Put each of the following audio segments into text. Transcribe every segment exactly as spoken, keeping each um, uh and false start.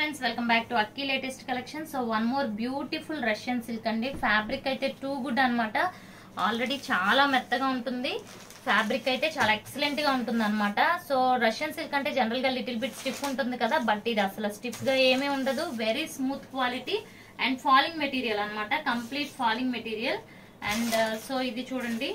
friends, welcome back to Akki latest collection. So one more beautiful Russian silk andi. Fabric aithe too good anamata. Already chaala mettaga untundi. Fabric aithe chaala excellent ga untundi anamata. So Russian silk ante general ga little bit stiff untundi kada, but idi asala stiff ga eme undadu. Very smooth quality and falling material anamata. Complete falling material. And uh, so idi chudandi.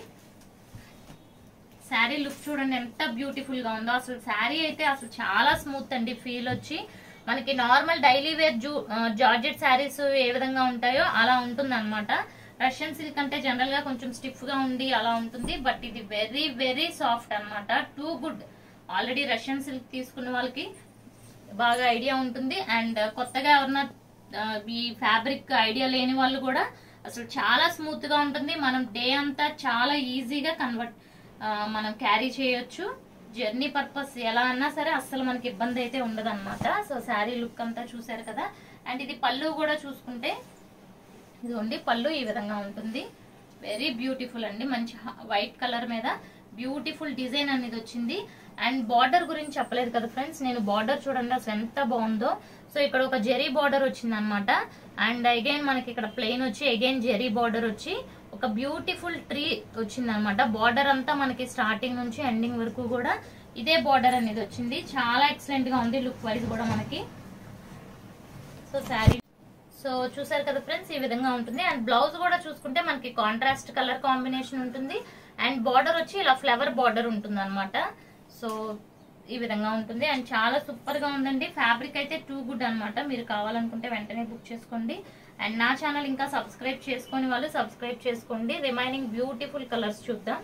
Sari look చూడండి ఎంత beautiful గా ఉందో. అసలు శారీ అయితే అసలు చాలా smooth అండి. Feel వచ్చి మనకి normal daily wear georgette saris ఏ విధంగా ఉంటాయో అలా ఉంటుంది అనమాట. రష్యన్ సిల్క్ అంటే జనరల్ గా కొంచెం స్టిఫ్ గా ఉండి అలా ఉంటుంది, బట్ ఇది వెరీ వెరీ సాఫ్ట్ అనమాట. Too good. Already Russian silk తీసుకున్న వాళ్ళకి బాగా ఐడియా ఉంటుంది. అండ్ కొత్తగా ఎవరన్నా ఈ ఫ్యాబ్రిక్ ఐడియా లేని వాళ్ళు కూడా అసలు చాలా స్మూత్ గా ఉంటుంది. మనం డే అంతా చాలా ఈజీగా కన్వర్ట్ మనం క్యారీ చేయొచ్చు. జర్నీ పర్పస్ ఎలా అన్నా సరే అస్సలు మనకి ఇబ్బంది అయితే ఉండదు అనమాట. సో శారీ లుక్ అంతా చూసారు కదా. అండ్ ఇది పళ్ళు కూడా చూసుకుంటే ఇదిగోండి, పళ్ళు ఈ విధంగా ఉంటుంది. వెరీ బ్యూటిఫుల్ అండి. మంచి వైట్ కలర్ మీద బ్యూటిఫుల్ డిజైన్ అనేది వచ్చింది. అండ్ బార్డర్ గురించి చెప్పలేదు కదా ఫ్రెండ్స్, నేను బార్డర్ చూడండి అసలు ఎంత బాగుందో. సో ఇక్కడ ఒక జెరీ బార్డర్ వచ్చింది అనమాట. అండ్ అగైన్ మనకి ఇక్కడ ప్లెయిన్ వచ్చి అగైన్ జెరీ బార్డర్ వచ్చి ఒక బ్యూటిఫుల్ ట్రీ వచ్చింది అనమాట. బార్డర్ అంతా మనకి స్టార్టింగ్ నుంచి ఎండింగ్ వరకు కూడా ఇదే బార్డర్ అనేది వచ్చింది. చాలా ఎక్సలెంట్ గా ఉంది లుక్ వైజ్ కూడా మనకి. సో శారీ సో చూసారు కదా ఫ్రెండ్స్, ఈ విధంగా ఉంటుంది. అండ్ బ్లౌజ్ కూడా చూసుకుంటే మనకి కాంట్రాస్ట్ కలర్ కాంబినేషన్ ఉంటుంది. అండ్ బార్డర్ వచ్చి ఇలా ఫ్లవర్ బార్డర్ ఉంటుంది అనమాట. సో ఈ విధంగా ఉంటుంది. అండ్ చాలా సూపర్ గా ఉందండి. ఫ్యాబ్రిక్ అయితే టూ గుడ్ అనమాట. మీరు కావాలనుకుంటే వెంటనే బుక్ చేసుకోండి. అండ్ నా ఛానల్ ఇంకా సబ్స్క్రైబ్ చేసుకుని వాళ్ళు సబ్స్క్రైబ్ చేసుకోండి. రిమైనింగ్ బ్యూటిఫుల్ కలర్స్ చూద్దాం.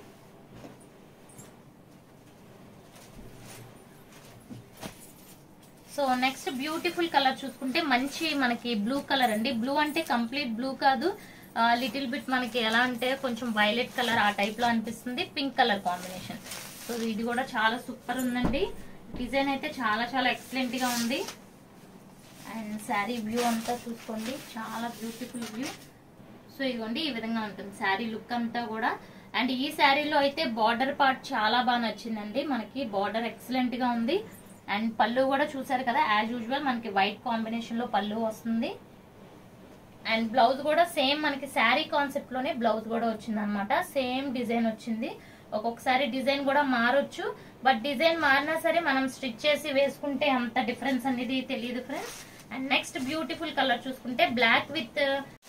సో నెక్స్ట్ బ్యూటిఫుల్ కలర్ చూసుకుంటే మంచి మనకి బ్లూ కలర్ అండి. బ్లూ అంటే కంప్లీట్ బ్లూ కాదు, లిటిల్ బిట్ మనకి ఎలా అంటే కొంచెం వైలెట్ కలర్ ఆ టైప్ లో అనిపిస్తుంది. Pink colour combination. సో ఇది కూడా చాలా సూపర్ ఉందండి. డిజైన్ అయితే చాలా చాలా ఎక్సలెంట్ గా ఉంది. అండ్ శారీ వ్యూ అంతా చూసుకోండి, చాలా బ్యూటిఫుల్ వ్యూ. సో ఇదిగోండి ఈ విధంగా ఉంటుంది శారీ లుక్ అంతా కూడా. అండ్ ఈ శారీలో అయితే బార్డర్ పార్ట్ చాలా బాగా నచ్చిందండి. మనకి బార్డర్ ఎక్సలెంట్ గా ఉంది. అండ్ పళ్ళు కూడా చూసారు కదా, యాజ్ యూజువల్ మనకి వైట్ కాంబినేషన్ లో పళ్ళు వస్తుంది. అండ్ బ్లౌజ్ కూడా సేమ్ మనకి శారీ కాన్సెప్ట్ లోనే బ్లౌజ్ కూడా వచ్చింది అనమాట. సేమ్ డిజైన్ వచ్చింది. ఒక్కొక్కసారి డిజైన్ కూడా మారొచ్చు, బట్ డిజైన్ మారినా సరే మనం స్టిచ్ చేసి వేసుకుంటే అంత డిఫరెన్స్ అనేది తెలియదు friends. And next beautiful colour చూసుకుంటే బ్లాక్ విత్.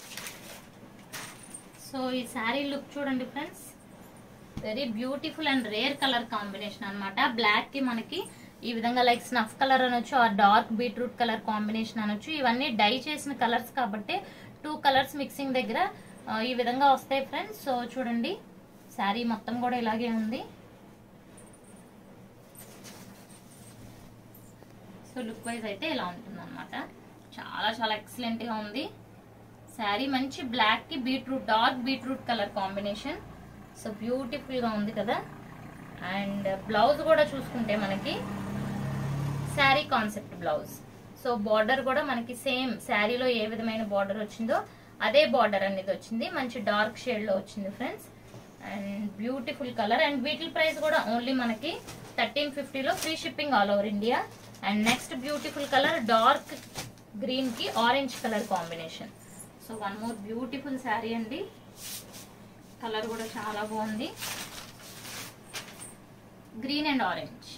సో ఈ శారీ లుక్ చూడండి friends, very beautiful and rare colour combination అనమాట. బ్లాక్ కి మనకి ఈ విధంగా లైక్ స్నఫ్ కలర్ అనొచ్చు, ఆ డార్క్ బీట్రూట్ కలర్ కాంబినేషన్ అనొచ్చు. ఇవన్నీ డై చేసిన కలర్స్ కాబట్టి టూ కలర్స్ మిక్సింగ్ దగ్గర ఈ విధంగా వస్తాయి ఫ్రెండ్స్. సో చూడండి శారీ మొత్తం కూడా ఇలాగే ఉంది. సో లుక్ వైజ్ అయితే ఇలా ఉంటుంది అనమాట. చాలా చాలా ఎక్సలెంట్ గా ఉంది శారీ. మంచి బ్లాక్ కి beetroot, dark beetroot colour combination. So beautiful గా ఉంది కదా. అండ్ బ్లౌజ్ కూడా చూసుకుంటే మనకి sari concept blouse. So border కూడా మనకి సేమ్ శారీలో ఏ విధమైన బార్డర్ వచ్చిందో అదే బార్డర్ అనేది వచ్చింది. మంచి డార్క్ షేడ్ లో వచ్చింది friends. And beautiful colour. And వీటి ప్రైస్ కూడా ఓన్లీ మనకి థర్టీన్ ఫిఫ్టీలో free shipping all over India. And next beautiful colour dark green కి orange colour combination. So one more beautiful sari అండి. కలర్ కూడా చాలా బాగుంది. గ్రీన్ అండ్ ఆరెంజ్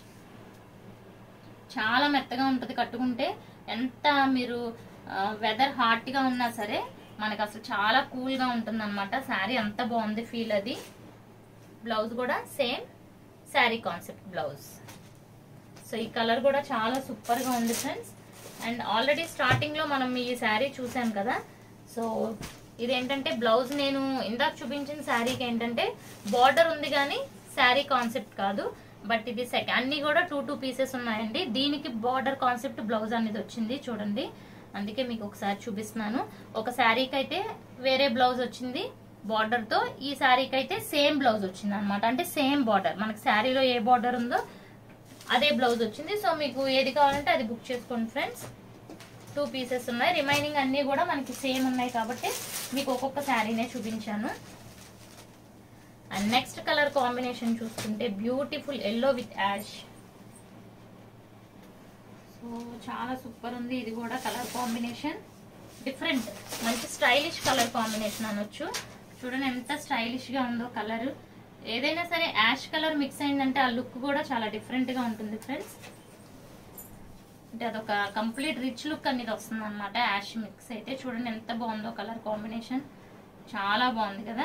చాలా మెత్తగా ఉంటుంది కట్టుకుంటే. ఎంత మీరు వెదర్ హాట్ గా ఉన్నా సరే మనకు అసలు చాలా కూల్ గా ఉంటుంది అనమాట. శారీ అంత బాగుంది ఫీల్ అది. బ్లౌజ్ కూడా same sari concept blouse. So ఈ కలర్ కూడా చాలా సూపర్ గా ఉంది ఫ్రెండ్స్. అండ్ ఆల్రెడీ స్టార్టింగ్ లో మనం ఈ శారీ చూసాం కదా. సో ఇదేంటంటే బ్లౌజ్ నేను ఇందాక చూపించిన శారీకి ఏంటంటే బార్డర్ ఉంది కానీ శారీ కాన్సెప్ట్ కాదు. బట్ ఇది సెకండ్ అన్ని కూడా టూ టూ పీసెస్ ఉన్నాయండి. దీనికి బార్డర్ కాన్సెప్ట్ బ్లౌజ్ అనేది వచ్చింది చూడండి. అందుకే మీకు ఒకసారి చూపిస్తున్నాను. ఒక శారీకి అయితే వేరే బ్లౌజ్ వచ్చింది బార్డర్ తో, ఈ శారీకి అయితే సేమ్ బ్లౌజ్ వచ్చింది అనమాట. అంటే సేమ్ బార్డర్, మనకి శారీలో ఏ బార్డర్ ఉందో అదే బ్లౌజ్ వచ్చింది. సో మీకు ఏది కావాలంటే అది బుక్ చేసుకోండి ఫ్రెండ్స్. టూ పీసెస్ ఉన్నాయి. రిమైనింగ్ అన్ని కూడా మనకి సేమ్ ఉన్నాయి కాబట్టి మీకు ఒక్కొక్క శారీనే చూపించాను. అండ్ నెక్స్ట్ కలర్ కాంబినేషన్ చూసుకుంటే beautiful yellow with ash. So so చాలా సూపర్ ఉంది ఇది కూడా కలర్ కాంబినేషన్, డిఫరెంట్ మంచి స్టైలిష్ కలర్ కాంబినేషన్ అనొచ్చు. చూడండి ఎంత స్టైలిష్ గా ఉందో కలర్. ఏదైనా సరే యాష్ కలర్ మిక్స్ అయిందంటే ఆ లుక్ కూడా చాలా డిఫరెంట్ గా ఉంటుంది ఫ్రెండ్స్. అంటే అదొక కంప్లీట్ రిచ్ లుక్ అనేది వస్తుంది అనమాట యాష్ మిక్స్ అయితే. చూడండి ఎంత బాగుందో కలర్ కాంబినేషన్, చాలా బాగుంది కదా.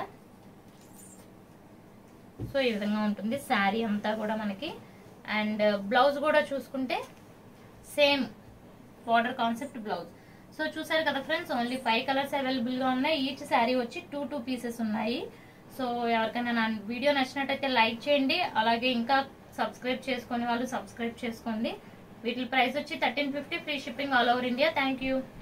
సో ఈ విధంగా ఉంటుంది శారీ అంతా కూడా మనకి. అండ్ బ్లౌజ్ కూడా చూసుకుంటే same border concept blouse. So చూసారు కదా friends, only five colours available గా ఉన్నాయి. ఈచ్ శారీ వచ్చి టూ టూ పీసెస్ ఉన్నాయి. సో ఎవరికైనా నా వీడియో నచ్చినట్టయితే లైక్ చేయండి, అలాగే ఇంకా సబ్స్క్రైబ్ చేసుకునే వాళ్ళు సబ్స్క్రైబ్ చేసుకోండి. వీటి ప్రైస్ వచ్చి thirteen fifty, free shipping all over India. Thank you.